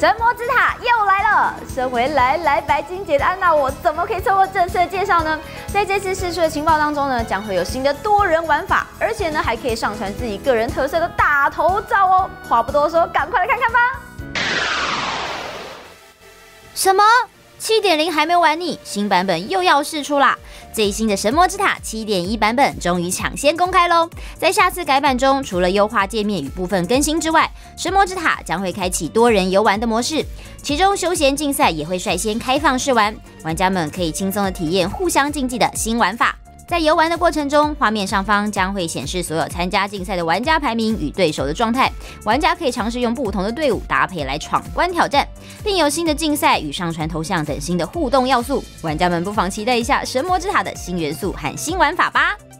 神魔之塔又来了！身为来白金姐的安娜，我怎么可以错过这次的介绍呢？在这次释出的情报当中呢，将会有新的多人玩法，而且呢还可以上传自己个人特色的大头照哦。话不多说，赶快来看看吧！ 什么？7.0还没玩腻，新版本又要释出啦！最新的神魔之塔 7.1 版本终于抢先公开喽！在下次改版中，除了优化界面与部分更新之外，神魔之塔将会开启多人游玩的模式，其中休闲竞赛也会率先开放试玩，玩家们可以轻松的体验互相竞技的新玩法。在游玩的过程中，画面上方将会显示所有参加竞赛的玩家排名与对手的状态，玩家可以尝试用不同的队伍搭配来闯关挑战，并有新的竞赛与上传头像等新的互动要素。玩家们不妨期待一下神魔之塔的新元素和新玩法吧！